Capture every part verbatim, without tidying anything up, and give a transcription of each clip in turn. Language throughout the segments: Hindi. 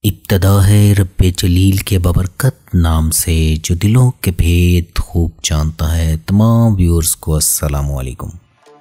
इब्तदा है रब्बे जलील के बबरकत नाम से जो दिलों के भेद खूब जानता है। तमाम व्यूअर्स को अस्सलामु अलैकुम।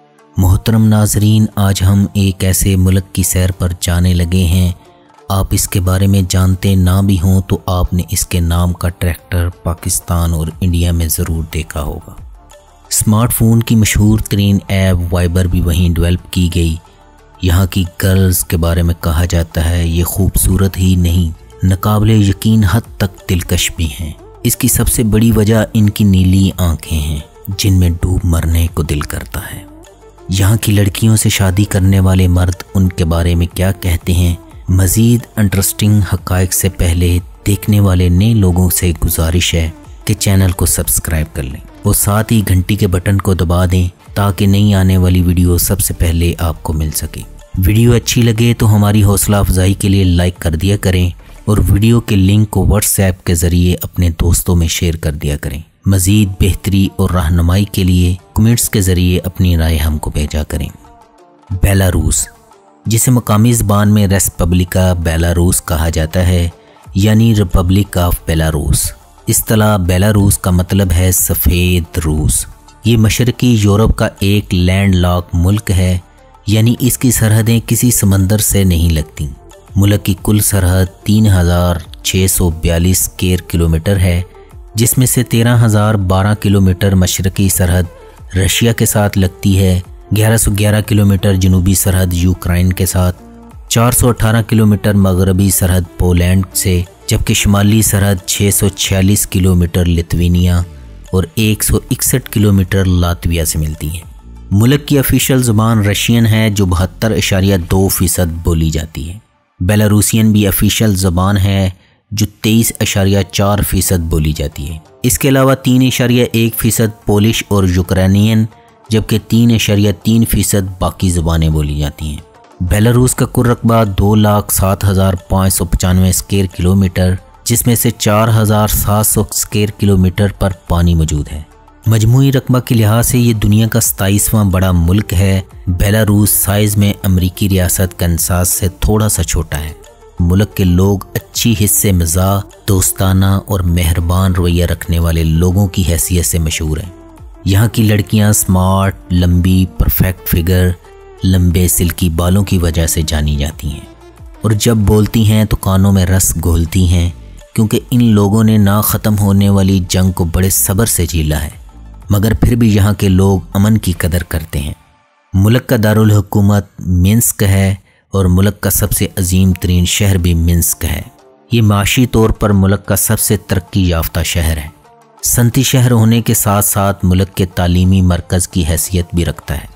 मोहतरम नाजरीन, आज हम एक ऐसे मुल्क की सैर पर जाने लगे हैं। आप इसके बारे में जानते ना भी हों तो आपने इसके नाम का ट्रैक्टर पाकिस्तान और इंडिया में ज़रूर देखा होगा। स्मार्टफोन की मशहूर तरीन ऐप वाइबर भी वहीं डेवलप की गई। यहाँ की गर्ल्स के बारे में कहा जाता है ये खूबसूरत ही नहीं, नाकाबिले यकीन हद तक दिलकश भी हैं। इसकी सबसे बड़ी वजह इनकी नीली आंखें हैं जिनमें डूब मरने को दिल करता है। यहाँ की लड़कियों से शादी करने वाले मर्द उनके बारे में क्या कहते हैं। मज़ीद इंटरेस्टिंग हक़ाइक़ से पहले देखने वाले नए लोगों से गुजारिश है कि चैनल को सब्सक्राइब कर लें और साथ ही घंटी के बटन को दबा दें ताकि नई आने वाली वीडियो सबसे पहले आपको मिल सके। वीडियो अच्छी लगे तो हमारी हौसला अफजाई के लिए लाइक कर दिया करें और वीडियो के लिंक को व्हाट्सएप के ज़रिए अपने दोस्तों में शेयर कर दिया करें। मज़ीद बेहतरी और रहनुमाई के लिए कमेंट्स के ज़रिए अपनी राय हमको भेजा करें। बेलारूस, जिसे मकामी ज़बान में रेस्पब्लिका बेलारूस कहा जाता है, यानी रिपब्लिक ऑफ बेलारूस। इस्तिलाह बेलारूस का मतलब है सफ़ेद रूस। ये मशरकी यूरोप का एक लैंडलॉक मुल्क है, यानी इसकी सरहदें किसी समंदर से नहीं लगती। मुल्क की कुल सरहद तीन हज़ार छः सौ बयालीस स्क्वायर किलोमीटर है, जिसमें से तेरह हज़ार बारह किलोमीटर मशरकी सरहद रशिया के साथ लगती है, ग्यारह सौ ग्यारह किलोमीटर जनूबी सरहद यूक्रेन के साथ, चार सौ अठारह किलोमीटर मगरबी सरहद पोलैंड से, जबकि शुमाली सरहद छः सौ छियालीस किलोमीटर लिथुआनिया और एक सौ इकसठ किलोमीटर लातविया से मिलती है। मुल्क की ऑफिशियल ज़ुबान रशियन है जो बहत्तर इशारिया दो फ़ीसद बोली जाती है। बेलारूसियन भी ऑफिशियल ज़ुबान है जो तेईस इशारिया चार फ़ीसद बोली जाती है। इसके अलावा तीन इशारिया एक फ़ीसद पोलिश और यूक्रेनियन, जबकि तीन इशारिया तीन फ़ीसद बाकी ज़ुबानें बोली जाती हैं। बेलारूस का कुल रकबा दो लाख सात हज़ार पाँच सौ पचानवे स्क्वायर किलोमीटर, जिसमें से चार हज़ार सात सौ स्क्वायर किलोमीटर पर पानी मौजूद है। मजमूई रकबा के लिहाज से ये दुनिया का सताईसवां बड़ा मुल्क है। बेलारूस साइज़ में अमरीकी रियासत कनासास से थोड़ा सा छोटा है। मुल्क के लोग अच्छी हिस्से मिजाज, दोस्ताना और मेहरबान रवैया रखने वाले लोगों की हैसियत से मशहूर हैं। यहाँ की लड़कियाँ स्मार्ट, लंबी, परफेक्ट फिगर, लंबे सिल्की बालों की वजह से जानी जाती हैं और जब बोलती हैं तो कानों में रस घोलती हैं, क्योंकि इन लोगों ने ना ख़त्म होने वाली जंग को बड़े सब्र से झेला है, मगर फिर भी यहाँ के लोग अमन की कदर करते हैं। मुल्क का दारुल हुकूमत मिन्स्क है और मुल्क का सबसे अजीम तरीन शहर भी मिन्स्क है। ये माशी तौर पर मुल्क का सबसे तरक्की याफ्ता शहर है। सनती शहर होने के साथ साथ मुल्क के तालीमी मरकज़ की हैसियत भी रखता है।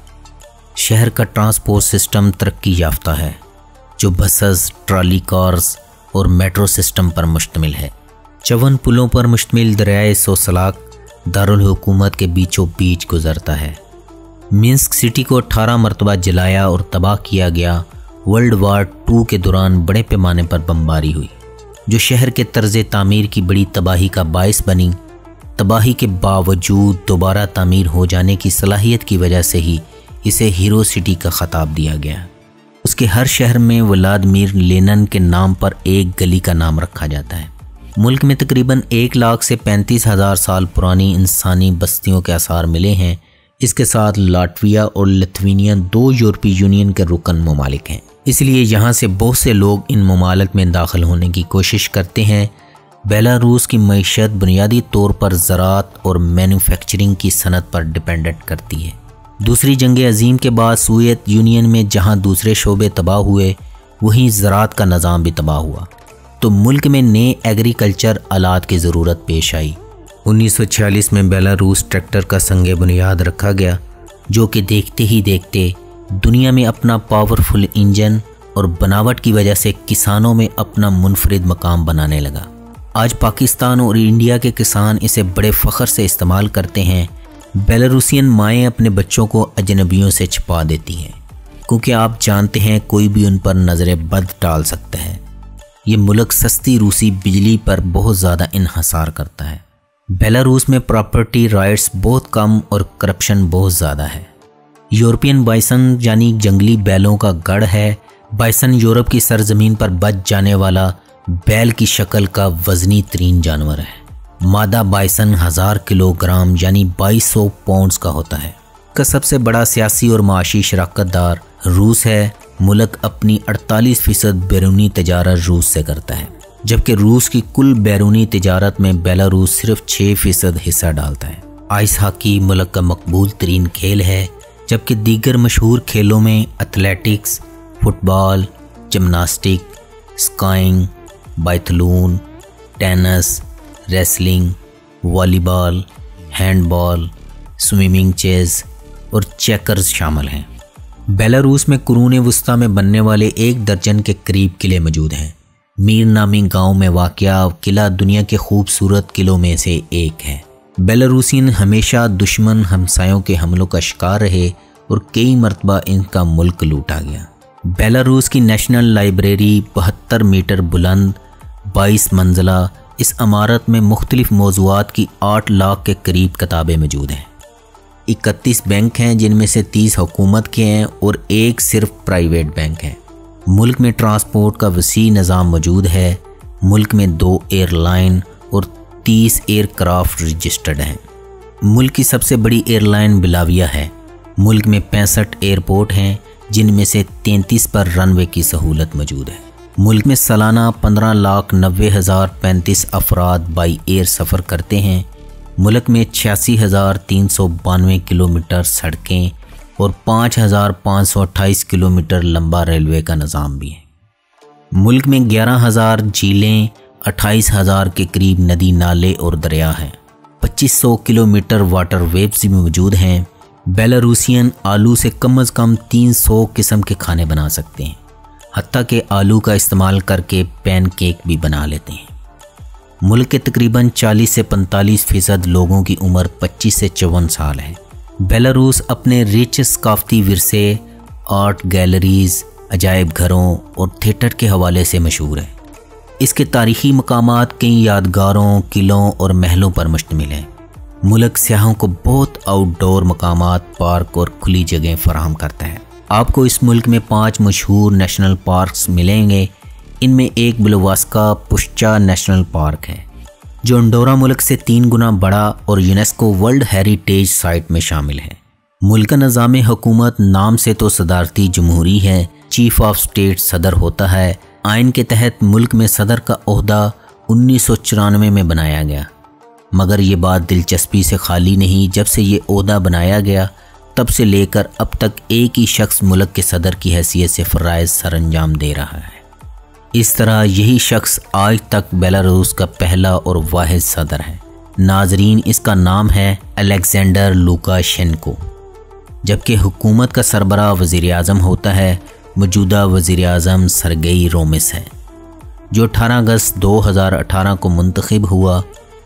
शहर का ट्रांसपोर्ट सिस्टम तरक्की याफ्ता है जो बसेस, ट्रॉली कार्स और मेट्रो सिस्टम पर मुश्तमिल है। चौवन पुलों पर मुश्तमिल दरियाए सोसलाक दारुल हुकूमत के बीचों बीच गुजरता है। मिन्स्क सिटी को अठारह मरतबा जलाया और तबाह किया गया। वर्ल्ड वार टू के दौरान बड़े पैमाने पर बमबारी हुई जो शहर के तर्ज तामीर की बड़ी तबाही का बायस बनी। तबाही के बावजूद दोबारा तामीर हो जाने की सलाहियत की वजह से ही इसे हीरो सिटी का खिताब दिया गया। उसके हर शहर में व्लादिमीर लेनिन के नाम पर एक गली का नाम रखा जाता है। मुल्क में तकरीबन एक लाख से पैंतीस हज़ार साल पुरानी इंसानी बस्तियों के आसार मिले हैं। इसके साथ लातविया और लिथुआनिया दो यूरोपीय यूनियन के रुकन ममालिक हैं, इसलिए यहाँ से बहुत से लोग इन ममालिक में दाखिल होने की कोशिश करते हैं। बेलारूस की मईशत बुनियादी तौर पर ज़राअत और मैन्युफैक्चरिंग की सनत पर डिपेंडेंट करती है। दूसरी जंग अजीम के बाद सोवियत यूनियन में जहाँ दूसरे शोबे तबाह हुए, वहीं ज़राअत का निज़ाम भी तबाह हुआ, तो मुल्क में नए एग्रीकल्चर आलात की ज़रूरत पेश आई। उन्नीस सौ छियालीस में बेलारूस ट्रैक्टर का संग बुनियाद रखा गया, जो कि देखते ही देखते दुनिया में अपना पावरफुल इंजन और बनावट की वजह से किसानों में अपना मुनफरिद मकाम बनाने लगा। आज पाकिस्तान और इंडिया के किसान इसे बड़े फ़ख्र से इस्तेमाल करते हैं। बेलारूसियन माएँ अपने बच्चों को अजनबियों से छिपा देती हैं, क्योंकि आप जानते हैं कोई भी उन पर नज़र बद डाल सकता है। ये मुल्क सस्ती रूसी बिजली पर बहुत ज़्यादा इन्हसार करता है। बेलारूस में प्रॉपर्टी राइट्स बहुत कम और करप्शन बहुत ज़्यादा है। यूरोपियन बाइसन यानी जंगली बैलों का गढ़ है। बाइसन यूरोप की सरजमीन पर बच जाने वाला बैल की शक्ल का वजनी तरीन जानवर है। मादा बाइसन हज़ार किलोग्राम यानी बाईस सौ पाउंड्स का होता है। का सबसे बड़ा सियासी और माशी शराकतदार रूस है। मुल्क अपनी अड़तालीस फीसद बैरूनी तजारत रूस से करता है, जबकि रूस की कुल बैरूनी तजारत में बेलारूस सिर्फ छः फीसद हिस्सा डालता है। आइस हॉकी मुल्क का मकबूल तरीन खेल है, जबकि दीगर मशहूर खेलों में athletics, football, gymnastic, skiing, biathlon, tennis, wrestling, volleyball, handball, swimming, chess और चेकर्स शामिल हैं। बेलारूस में कुरून वस्ता में बनने वाले एक दर्जन के करीब किले मौजूद हैं। मीर नामी गांव में वाक़या किला दुनिया के खूबसूरत किलों में से एक है। बेलारूसियन हमेशा दुश्मन हमसायों के हमलों का शिकार रहे और कई मरतबा इनका मुल्क लूटा गया। बेलारूस की नेशनल लाइब्रेरी बहत्तर मीटर बुलंद बाईस मंजिला, इस इमारत में मुख्तलिफ मौज़ूआत की आठ लाख के करीब किताबें मौजूद हैं। इकतीस बैंक हैं, जिनमें से तीस हुकूमत के हैं और एक सिर्फ प्राइवेट बैंक है। मुल्क में ट्रांसपोर्ट का वसी निज़ाम मौजूद है। मुल्क में दो एयरलाइन और तीस एयरक्राफ्ट रजिस्टर्ड हैं। मुल्क की सबसे बड़ी एयरलाइन बिलाविया है। मुल्क में पैंसठ एयरपोर्ट हैं, जिनमें से तैंतीस पर रनवे की सहूलत मौजूद है। मुल्क में सालाना पंद्रह लाख नब्बे हज़ार पैंतीस अफराद बाई एयर सफ़र करते हैं। मुल्क में छियासी हज़ार तीन सौ बानवे किलोमीटर सड़कें और पाँच हज़ार पाँच सौ अट्ठाईस किलोमीटर लंबा रेलवे का निज़ाम भी है। मुल्क में ग्यारह हज़ार झीलें, अट्ठाईस हज़ार के करीब नदी नाले और दरिया हैं। पच्चीस सौ किलोमीटर वाटर वेव्स भी मौजूद हैं। बेलारूसियन आलू से कम अज़ कम तीन सौ किस्म के खाने बना सकते हैं, हत्ता के आलू का इस्तेमाल करके पैन केक भी बना लेते हैं। मुल्क के तकरीबन चालीस से पैंतालीस फ़ीसद लोगों की उम्र पच्चीस से चौवन साल है। बेलारूस अपने रिच सकाफ़ती विरसे, आर्ट गैलरीज़, अजायब घरों और थिएटर के हवाले से मशहूर है। इसके तारीख़ी मकामात कई यादगारों, किलों और महलों पर मुश्तमिल हैं। मुल्क सियाहों को बहुत आउटडोर मकामात, पार्क और खुली जगह फराहम करता है। आपको इस मुल्क में पाँच मशहूर नेशनल पार्क्स मिलेंगे। इनमें एक बिलावास्का पुश्चा नेशनल पार्क है, जो अंडोरा मुल्क से तीन गुना बड़ा और यूनेस्को वर्ल्ड हेरिटेज साइट में शामिल है। मुल्क का निज़ाम हुकूमत नाम से तो सदारती जमहूरी है। चीफ ऑफ स्टेट सदर होता है। आइन के तहत मुल्क में सदर का ओहदा उन्नीस सौ चौरानवे में बनाया गया, मगर ये बात दिलचस्पी से खाली नहीं। जब से ये ओहदा बनाया गया तब से लेकर अब तक एक ही शख्स मुल्क के सदर की हैसियत से फ़राइज़ सर अंजाम दे रहा है। इस तरह यही शख्स आज तक बेलारूस का पहला और वाहिद सदर है। नाजरीन, इसका नाम है अलेक्जेंडर लुकाशेंको, जबकि हुकूमत का सरबराह वज़ीर आज़म होता है। मौजूदा वज़ीर आज़म सरगेई रोमिस है, जो अठारह अगस्त दो हज़ार अठारह को मुंतखब हुआ।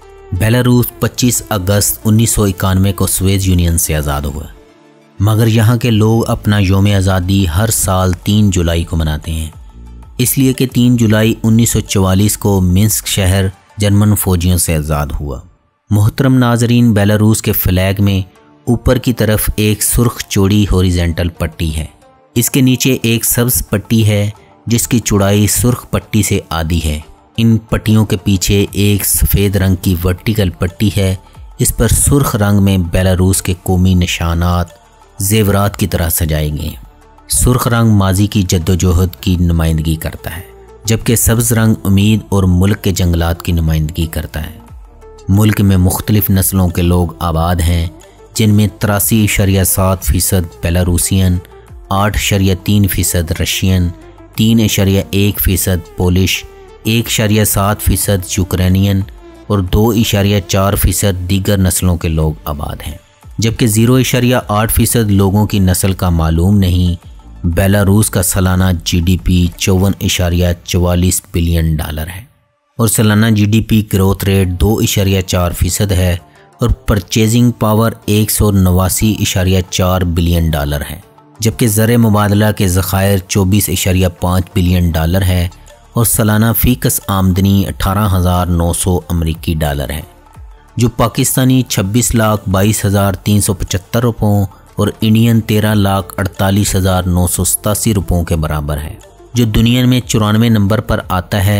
बेलारूस पच्चीस अगस्त उन्नीस सौ इक्यानवे को सोवियत यूनियन से आज़ाद हुआ, मगर यहाँ के लोग अपना योम आज़ादी हर साल तीन जुलाई को मनाते हैं, इसलिए कि तीन जुलाई उन्नीस सौ चवालीस को मिन्स्क शहर जर्मन फ़ौजियों से आज़ाद हुआ। मोहतरम नाजरीन, बेलारूस के फ्लैग में ऊपर की तरफ एक सुर्ख चौड़ी हॉरिजेंटल पट्टी है। इसके नीचे एक सब्ज़ पट्टी है, जिसकी चौड़ाई सुर्ख पट्टी से आधी है। इन पट्टियों के पीछे एक सफ़ेद रंग की वर्टिकल पट्टी है। इस पर सुर्ख रंग में बेलारूस के कौमी निशानात जेवरात की तरह सजाए गए हैं। सुर्ख रंग माजी की जद्दोजहद की नुमाइंदगी करता है, जबकि सब्ज़ रंग उम्मीद और मुल्क के जंगलात की नुमाइंदगी करता है। मुल्क में मुख्तलिफ़ नस्लों के लोग आबाद हैं, जिनमें तिरासी इशारिया सात फ़ीसद बेलारूसियन, आठ इशारिया तीन फ़ीसद रशियन, तीन इशारिया एक फ़ीसद पोलिश, एक इशारिया सात फ़ीसद यूक्रेनियन और दो इशारिया चार फ़ीसद दीगर नस्लों के लोग आबाद हैं, जबकि ज़ीरो इशारिया आठ फ़ीसद लोगों की नस्ल का मालूम नहीं। बेलारूस का सालाना जी डी पी चौवन इशारिया चवालीस बिलियन डॉलर है और सालाना G D P growth rate दो इशारिया चार फ़ीसद है और परचेजिंग पावर एक सौ नवासी इशारिया चार बिलियन डॉलर है, जबकि ज़र मुबादला के ज़खायर चौबीस इशारिया पाँच बिलियन डॉलर है और सालाना फ़ीकस आमदनी अठारह हज़ार नौ सौ अमरीकी डॉलर है, जो पाकिस्तानी छब्बीस लाख बाईस हज़ार तीन सौ पचहत्तर रुपयों और इंडियन तेरह लाख अड़तालीस हज़ार नौ सौ सतासी रुपयों के बराबर है। जो दुनिया में चौरानवे नंबर पर आता है,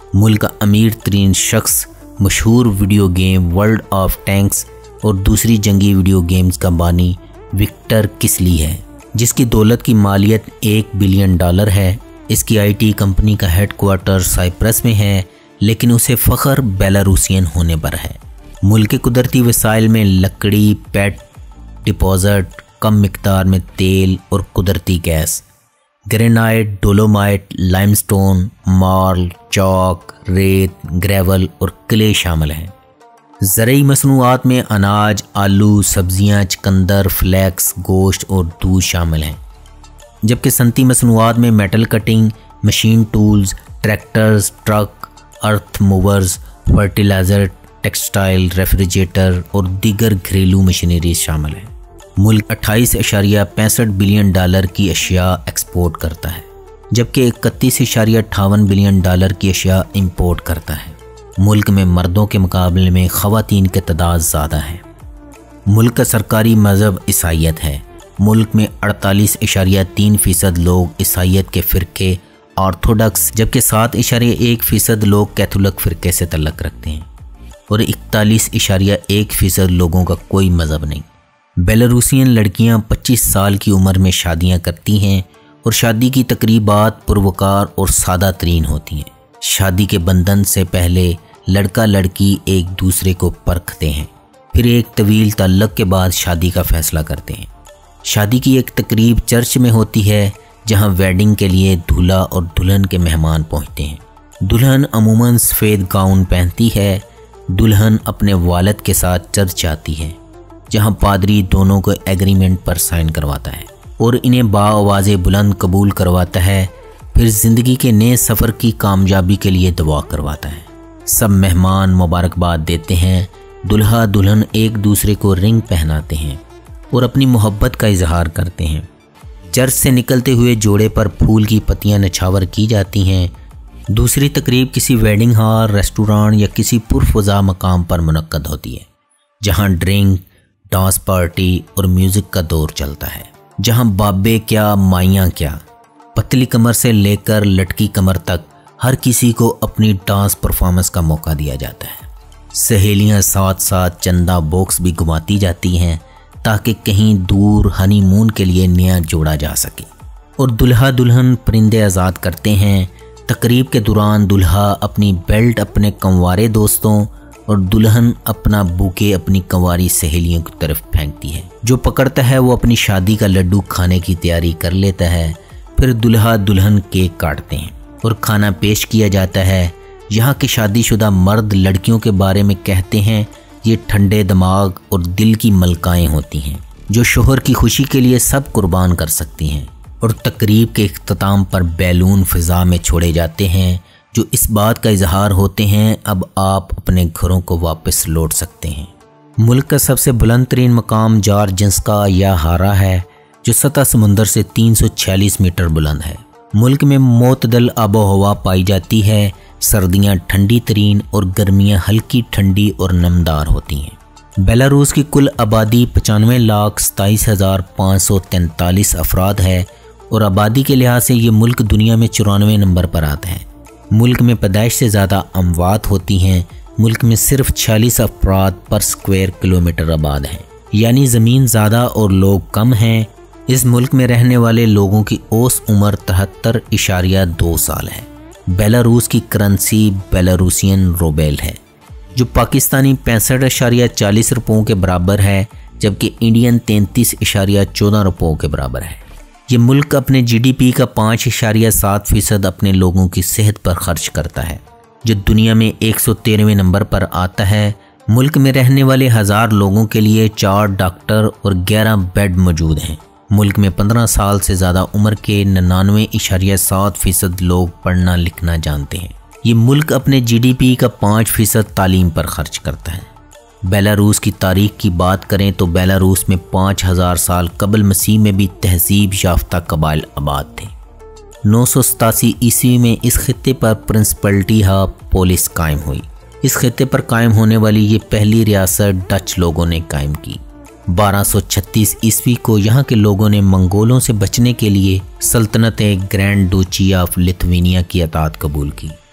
मुल्क का अमीर तरीन शख्स मशहूर video game World of Tanks और दूसरी जंगी वीडियो गेम्स का बानी विक्टर किसली है, जिसकी दौलत की मालियत एक बिलियन डॉलर है। इसकी आईटी कंपनी का हेडक्वार्टर साइप्रस में है, लेकिन उसे फ़ख्र बेलारूसियन होने पर है। मुल्क के कुदरती वसाइल में लकड़ी, पेट, डिपॉजिट, कम मिकदार में तेल और कुदरती gas, granite, dolomite, limestone, marl, chalk, रेत, ग्रेवल और क्ले शामिल हैं। ज़रूरी मसनूआत में अनाज, आलू, सब्जियां, चुकंदर, फ्लैक्स, गोश्त और दूध शामिल हैं, जबकि सनती मसनूआत में metal cutting, machine tools, tractors, truck, earth movers, fertiliser, textile, refrigerator और दीगर घरेलू मशीनरी शामिल हैं। मुल्क अट्ठाईस इशारिया पैंसठ बिलियन डॉलर की अशिया एक्सपोर्ट करता है, जबकि इकतीस इशारिया अट्ठावन बिलियन डॉलर की अशिया इंपोर्ट करता है। मुल्क में मर्दों के मुकाबले में ख़वातीन की तादाद ज़्यादा है। मुल्क का सरकारी मज़हब ईसाईयत है। मुल्क में अड़तालीस इशारिया तीन फ़ीसद लोग ईसाईयत के फ़िरके ऑर्थोडॉक्स, जबकि सात इशारिया एक फ़ीसद लोग कैथोलिक फ़िरके से तल्लुक़ रखते हैं और इकतालीस इशारिया एक फ़ीसद लोगों का कोई मज़हब नहीं। बेलारूसियन लड़कियां पच्चीस साल की उम्र में शादियां करती हैं और शादी की तकरीबात पुरवकार और सादा तरीन होती हैं। शादी के बंधन से पहले लड़का लड़की एक दूसरे को परखते हैं, फिर एक तवील ताल्लुक़ के बाद शादी का फ़ैसला करते हैं। शादी की एक तकरीब चर्च में होती है, जहां वेडिंग के लिए दूल्हा और दुल्हन के मेहमान पहुंचते हैं। दुल्हन अमूमन सफ़ेद गाउन पहनती है। दुल्हन अपने वालिद के साथ चर्च जाती है, जहां पादरी दोनों को एग्रीमेंट पर साइन करवाता है और इन्हें बाआवाज़े बुलंद कबूल करवाता है। फिर ज़िंदगी के नए सफ़र की कामयाबी के लिए दुआ करवाता है। सब मेहमान मुबारकबाद देते हैं। दुल्हा दुल्हन एक दूसरे को रिंग पहनाते हैं और अपनी मोहब्बत का इजहार करते हैं। चर्च से निकलते हुए जोड़े पर फूल की पत्तियां नछावर की जाती हैं। दूसरी तकरीब किसी वेडिंग हॉल, रेस्टोरेंट या किसी पुरफज़ा मकाम पर मुनक्कद होती है, जहां ड्रिंक, डांस पार्टी और म्यूज़िक का दौर चलता है, जहां बाबे क्या माइयाँ क्या, पतली कमर से लेकर लटकी कमर तक हर किसी को अपनी डांस परफॉर्मेंस का मौका दिया जाता है। सहेलियां साथ साथ चंदा बॉक्स भी घुमाती जाती हैं, ताकि कहीं दूर हनीमून के लिए नया जोड़ा जा सके। और दुल्हा दुल्हन परिंदे आज़ाद करते हैं। तकरीब के दौरान दुल्हा अपनी बेल्ट अपने कंवारे दोस्तों और दुल्हन अपना बुके अपनी कंवारी सहेलियों की तरफ फेंकती है। जो पकड़ता है वो अपनी शादी का लड्डू खाने की तैयारी कर लेता है। फिर दुल्हा दुल्हन केक काटते हैं और खाना पेश किया जाता है। यहाँ के शादीशुदा मर्द लड़कियों के बारे में कहते हैं, ये ठंडे दिमाग और दिल की मलकाएं होती हैं, जो शोहर की खुशी के लिए सब कुर्बान कर सकती हैं। और तकरीब के इख्तिताम पर बैलून फ़िज़ा में छोड़े जाते हैं, जो इस बात का इजहार होते हैं अब आप अपने घरों को वापस लौट सकते हैं। मुल्क का सबसे बुलंद तरीन मकाम जारजिंस्का या हारा है, जो सतह समुंदर से तीन सौ छियालीस मीटर बुलंद है। मुल्क में मोतदल आबो हवा पाई जाती है। सर्दियाँ ठंडी तरीन और गर्मियाँ हल्की ठंडी और नमदार होती हैं। बेलारूस की कुल आबादी पचानवे लाख सताईस हज़ार पाँच सौ तैंतालीस अफराद है और आबादी के लिहाज से ये मुल्क दुनिया में चौरानवे नंबर पर आता है। मुल्क में पैदाइश से ज़्यादा अमवात होती हैं। मुल्क में सिर्फ छियालीस अफराद पर स्क्वायर किलोमीटर आबाद हैं, यानी ज़मीन ज़्यादा और लोग कम हैं। इस मुल्क में रहने वाले लोगों की औसत उम्र तिहत्तर इशारिया दो साल है। बेलारूस की करेंसी बेलारूसियन रूबेल है, जो पाकिस्तानी पैंसठ इशारिया चालीस रुपयों के बराबर है, जबकि इंडियन तैंतीस इशारिया चौदह रुपयों के बराबर है। ये मुल्क अपने जीडीपी का पाँच इशारिया सात फ़ीसद अपने लोगों की सेहत पर खर्च करता है, जो दुनिया में एक सौ तेरहवें नंबर पर आता है। मुल्क में रहने वाले हज़ार लोगों के लिए चार डॉक्टर और ग्यारह बेड मौजूद हैं। मुल्क में पंद्रह साल से ज़्यादा उम्र के निन्यानवे इशारिया सात फ़ीसद लोग पढ़ना लिखना जानते हैं। ये मुल्क अपने जीडीपी का पाँच फ़ीसद तालीम पर खर्च करता है। बेलारूस की तारीख की बात करें तो बेलारूस में पाँच हज़ार साल कबल मसीह में भी तहजीब याफ्ता कबाइल आबाद थे। नौ सौ सतासी ईस्वी में इस खित्ते पर प्रिंसिपलिटी ऑफ पोलिस कायम हुई। इस खित्ते पर कायम होने वाली ये पहली रियासत डच लोगों ने कायम की। बारह सौ छत्तीस ईस्वी को यहाँ के लोगों ने मंगोलों से बचने के लिए सल्तनत ग्रैंड डूची ऑफ लिथुआनिया की अतात कबूल की।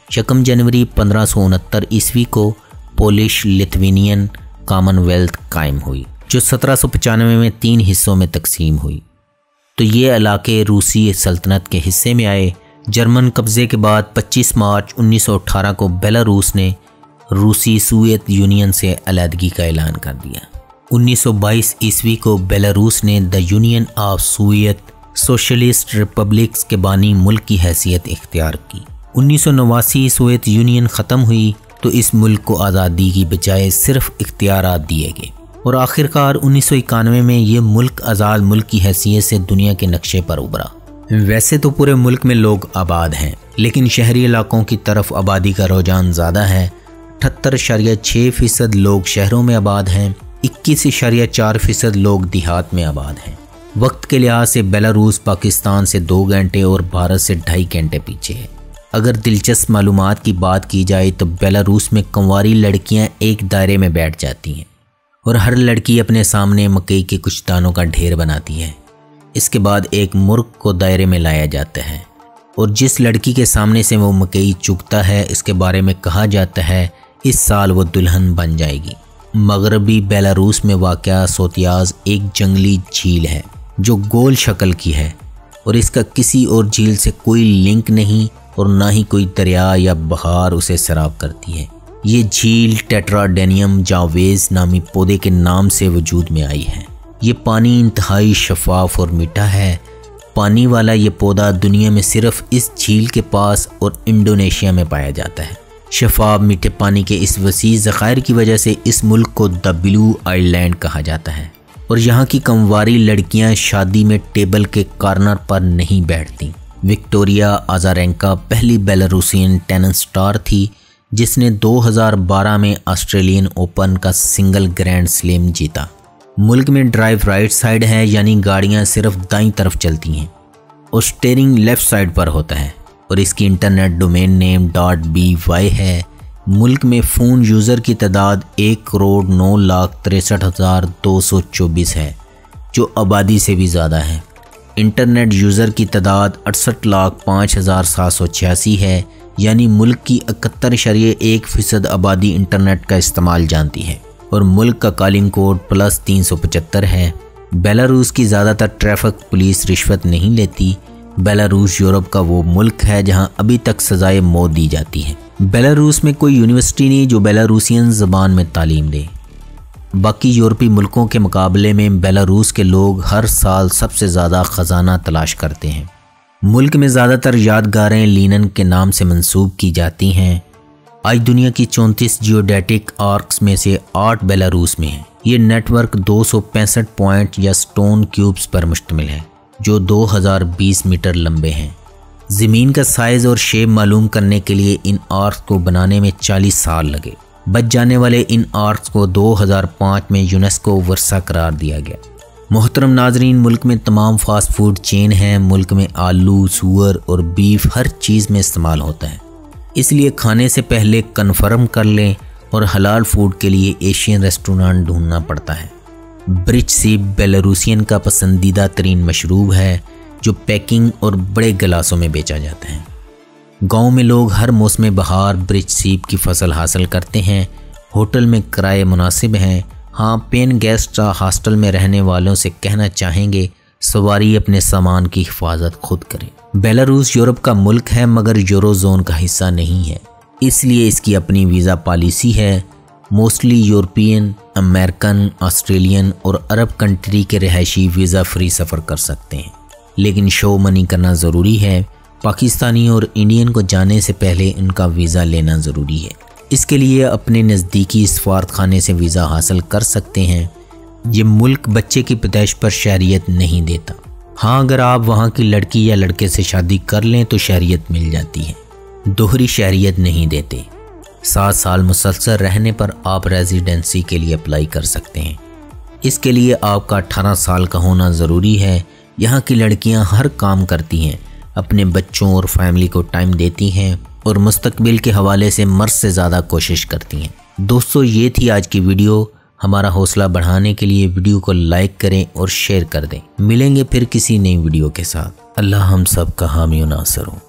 यकम जनवरी पंद्रह सौ उनहत्तर ईस्वी को पोलिश लिथुआनियन कॉमनवेल्थ कायम हुई, जो सत्रह सौ पचानवे में तीन हिस्सों में तकसीम हुई। तो ये इलाके रूसी सल्तनत के हिस्से में आए। जर्मन कब्ज़े के बाद पच्चीस मार्च उन्नीस सौ अठारह को बेलारूस ने रूसी सोवियत यूनियन से अलहदगी का ऐलान कर दिया। उन्नीस सौ बाईस ईस्वी को बेलारूस ने the Union of Soviet Socialist Republics के बानी मुल्क की हैसियत इख्तियार की। उन्नीस सौ नवासी सोवियत यूनियन ख़त्म हुई तो इस मुल्क को आज़ादी की बजाय सिर्फ इख्तियारात दिए गए और आखिरकार उन्नीस सौ इक्यानवे में ये मुल्क आज़ाद मुल्क की हैसियत से दुनिया के नक्शे पर उभरा। वैसे तो पूरे मुल्क में लोग आबाद हैं, लेकिन शहरी इलाकों की तरफ आबादी का रुझान ज़्यादा है। अठहत्तर इशारिया छः फ़ीसद लोग शहरों में आबाद हैं, इक्कीस इशारिया चार फ़ीसद लोग देहात में आबाद हैं। वक्त के लिहाज से बेलारूस पाकिस्तान से दो घंटे और भारत से ढाई घंटे पीछे है। अगर दिलचस्प मालूमात की बात की जाए तो बेलारूस में कंवारी लड़कियां एक दायरे में बैठ जाती हैं और हर लड़की अपने सामने मकई के कुछ दानों का ढेर बनाती है। इसके बाद एक मुर्ग को दायरे में लाया जाता है और जिस लड़की के सामने से वो मकई चुगता है इसके बारे में कहा जाता है इस साल वो दुल्हन बन जाएगी। मगरबी बेलारूस में वाक़या सोतियाज एक जंगली झील है जो गोल शक्ल की है और इसका किसी और झील से कोई लिंक नहीं और ना ही कोई दरिया या बहार उसे सराब करती है। ये झील टेट्राडेनियम जावेज नामी पौधे के नाम से वजूद में आई है। ये पानी इंतहाई शफाफ और मीठा है। पानी वाला ये पौधा दुनिया में सिर्फ इस झील के पास और इंडोनेशिया में पाया जाता है। शफाफ मीठे पानी के इस वसी ज़खायर की वजह से इस मुल्क को द ब्लू आइलैंड कहा जाता है और यहाँ की कंवारी लड़कियाँ शादी में टेबल के कॉर्नर पर नहीं बैठती। विक्टोरिया अज़ारेंका पहली बेलारूसियन टेनिस स्टार थी जिसने दो हज़ार बारह में ऑस्ट्रेलियन ओपन का सिंगल ग्रैंड स्लैम जीता। मुल्क में ड्राइव राइट साइड है, यानी गाड़ियाँ सिर्फ दाईं तरफ चलती हैं और स्टीयरिंग लेफ़्ट साइड पर होता है और इसकी internet domain name dot B Y है। मुल्क में फ़ोन यूज़र की तादाद एक करोड़ नौ लाख तिरसठ हज़ार दो सौ चौबीस है, जो आबादी से भी ज़्यादा है। इंटरनेट यूज़र की तादाद अड़सठ लाख पाँच हज़ार सात सौ छियासी है, यानी मुल्क की इकहत्तर इशारिया एक फ़ीसद आबादी इंटरनेट का इस्तेमाल जानती है और मुल्क का कॉलिंग कोड प्लस तीन सौ पचहत्तर है। बेलारूस की ज़्यादातर ट्रैफिक पुलिस रिश्वत नहीं लेती। बेलारूस यूरोप का वो मुल्क है जहां अभी तक सज़ाए मौत दी जाती है। बेलारूस में कोई यूनिवर्सिटी नहीं जो बेलारूसियन ज़बान में तालीम दे। बाकी यूरोपीय मुल्कों के मुकाबले में बेलारूस के लोग हर साल सबसे ज़्यादा ख़जाना तलाश करते हैं। मुल्क में ज़्यादातर यादगारें लीनन के नाम से मंसूब की जाती हैं। आज दुनिया की चौंतीस जियोडेटिक आर्क्स में से आठ बेलारूस में हैं। ये नेटवर्क दो सौ पैंसठ पॉइंट या स्टोन क्यूब्स पर मुश्तमिल है जो दो हज़ार बीस मीटर लंबे हैं। ज़मीन का साइज़ और शेप मालूम करने के लिए इन आर्क्स को बनाने में चालीस साल लगे। बच जाने वाले इन आर्क्स को दो हज़ार पाँच में यूनेस्को वर्सा करार दिया गया। मोहतरम नाजरीन, मुल्क में तमाम फास्ट फूड चेन हैं। मुल्क में आलू, सूअर और बीफ हर चीज़ में इस्तेमाल होता है, इसलिए खाने से पहले कन्फर्म कर लें और हलाल फूड के लिए एशियन रेस्टोरेंट ढूंढना पड़ता है। ब्रिच सीप बेलारूसियन का पसंदीदा तरीन मशरूब है जो पैकिंग और बड़े गिलासों में बेचा जाता है। गांव में लोग हर मौसम बहार ब्रिच सीप की फसल हासिल करते हैं। होटल में किराए मुनासिब हैं। हाँ, पेन गेस्ट हॉस्टल में रहने वालों से कहना चाहेंगे सवारी अपने सामान की हिफाजत खुद करें। बेलारूस यूरोप का मुल्क है मगर यूरोजोन का हिस्सा नहीं है, इसलिए इसकी अपनी वीज़ा पॉलिसी है। मोस्टली यूरोपियन, अमेरिकन, ऑस्ट्रेलियन और अरब कंट्री के रहायशी वीज़ा फ्री सफ़र कर सकते हैं, लेकिन शो मनी करना ज़रूरी है। पाकिस्तानी और इंडियन को जाने से पहले इनका वीज़ा लेना ज़रूरी है। इसके लिए अपने नज़दीकी सफारतखाने से वीज़ा हासिल कर सकते हैं। ये मुल्क बच्चे की पैदाइश पर शहरियत नहीं देता। हाँ, अगर आप वहाँ की लड़की या लड़के से शादी कर लें तो शहरियत मिल जाती है। दोहरी शहरियत नहीं देते। सात साल मुसलसल रहने पर आप रेजिडेंसी के लिए अप्लाई कर सकते हैं। इसके लिए आपका अठारह साल का होना ज़रूरी है। यहाँ की लड़कियाँ हर काम करती हैं, अपने बच्चों और फैमिली को टाइम देती हैं और मुस्तकबिल के हवाले से मर्द से ज़्यादा कोशिश करती हैं। दोस्तों, ये थी आज की वीडियो। हमारा हौसला बढ़ाने के लिए वीडियो को लाइक करें और शेयर कर दें। मिलेंगे फिर किसी नई वीडियो के साथ। अल्लाह हम सब का हामी और नासर हो।